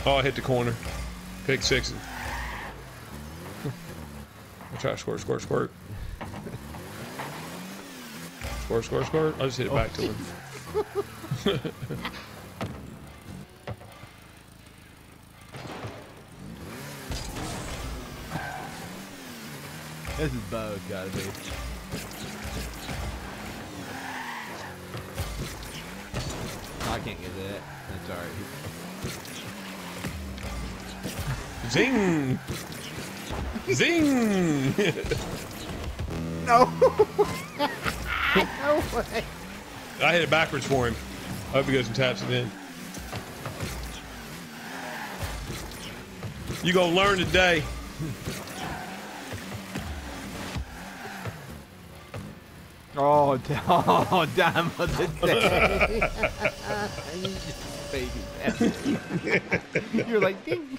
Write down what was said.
Oh, I hit the corner. Pick six. I try to squirt, squirt, squirt. Squirt, squirt, squirt. I just hit it back to him. This is Bo, gotta be. I can't get that. That's alright. Zing! Zing! No! No way! I hit it backwards for him. I hope he goes and taps it in. You gonna learn today. Oh, dime of the day. Baby. You're like, ding.